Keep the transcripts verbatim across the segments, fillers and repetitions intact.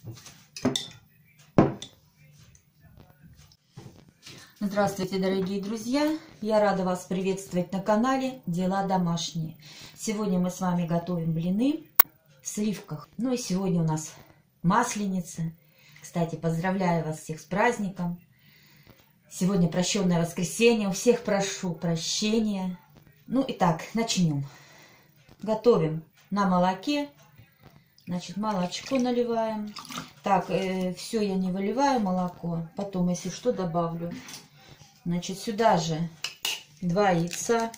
Здравствуйте, дорогие друзья! Я рада вас приветствовать на канале Дела домашние. Сегодня мы с вами готовим блины в сливках. Ну и сегодня у нас Масленица. Кстати, поздравляю вас всех с праздником. Сегодня прощенное воскресенье. У всех прошу прощения. Ну и так, начнем. Готовим на молоке. Значит, молочко наливаем. Так, э, все я не выливаю молоко. Потом, если что, добавлю. Значит, сюда же два яйца,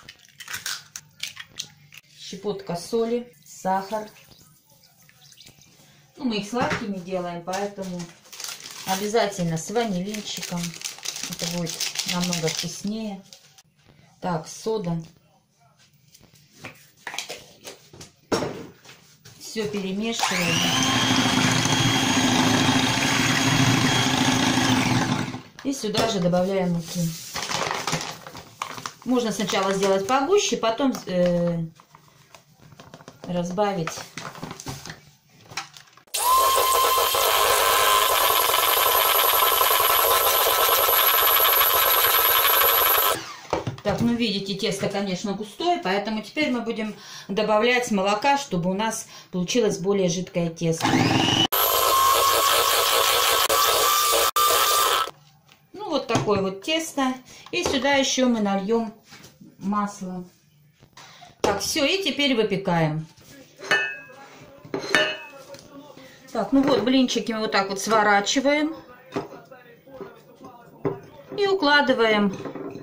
щепотка соли, сахар. Ну, мы их сладкими делаем, поэтому обязательно с ванилинчиком. Это будет намного вкуснее. Так, сода. Все перемешиваем. И сюда же добавляем муки. Можно сначала сделать погуще, потом э, разбавить. Так, ну видите, тесто, конечно, густое, поэтому теперь мы будем добавлять молока, чтобы у нас получилось более жидкое тесто. Ну вот такое вот тесто. И сюда еще мы нальем масло. Так, все, и теперь выпекаем. Так, ну вот блинчики мы вот так вот сворачиваем. И укладываем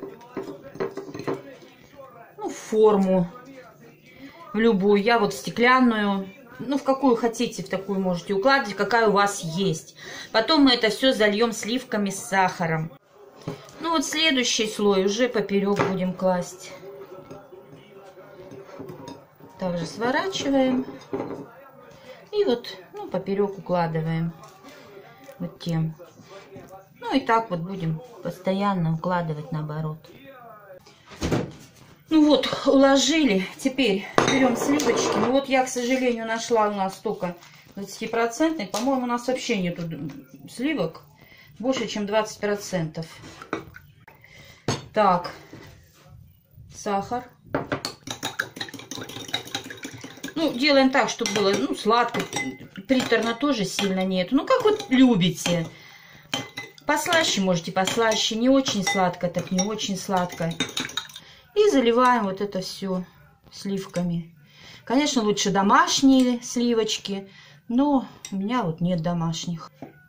форму, в любую, я вот стеклянную, ну в какую хотите, в такую можете укладывать, какая у вас есть. Потом мы это все зальем сливками с сахаром. Ну вот следующий слой уже поперек будем класть. Также сворачиваем и вот, ну, поперек укладываем вот тем. Ну и так вот будем постоянно укладывать наоборот. Ну вот, уложили. Теперь берем сливочки. Ну вот я, к сожалению, нашла у нас только двадцатипроцентный. По-моему, у нас вообще нету сливок больше, чем двадцать процентов. Так, сахар. Ну, делаем так, чтобы было, ну, сладко. Приторно тоже сильно нет. Ну, как вот любите. Послаще можете, послаще. Не очень сладко, так не очень сладко. И заливаем вот это все сливками. Конечно, лучше домашние сливочки, но у меня вот нет домашних.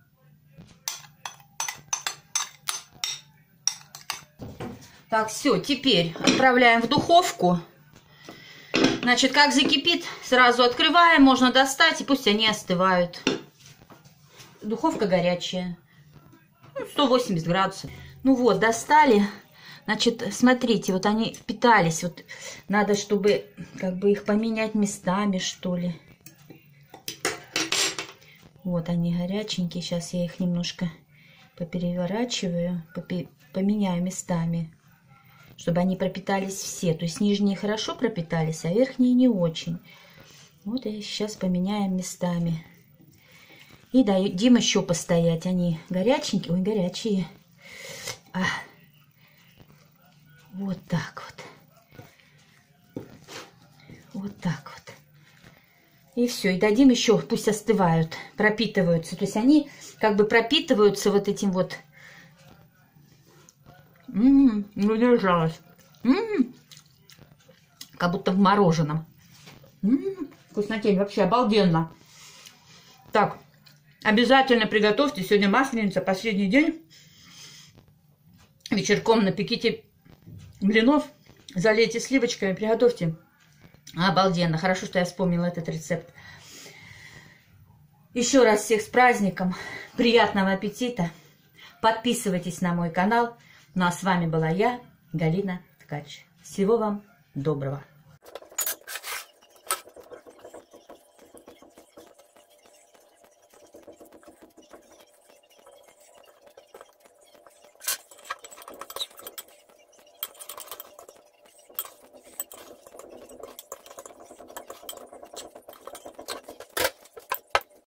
Так, все, теперь отправляем в духовку. Значит, как закипит, сразу открываем, можно достать, и пусть они остывают. Духовка горячая, сто восемьдесят градусов. Ну вот, достали. Значит, смотрите, вот они впитались. Вот надо, чтобы как бы их поменять местами, что ли. Вот они горяченькие. Сейчас я их немножко попереворачиваю, поменяю местами, чтобы они пропитались все. То есть нижние хорошо пропитались, а верхние не очень. Вот и сейчас поменяем местами. И дадим еще постоять. Они горяченькие, ой, горячие. А. Вот так вот. Вот так вот. И все. И дадим еще, пусть остывают, пропитываются. То есть они как бы пропитываются вот этим вот. М-м, не удержалась. М-м, как будто в мороженом. М-м, вкуснотень. Вообще обалденно. Так, обязательно приготовьте. Сегодня Масленица, последний день. Вечерком напеките блинов, залейте сливочками, приготовьте. Обалденно. Хорошо, что я вспомнила этот рецепт. Еще раз всех с праздником. Приятного аппетита. Подписывайтесь на мой канал. Ну а с вами была я, Галина Ткач. Всего вам доброго.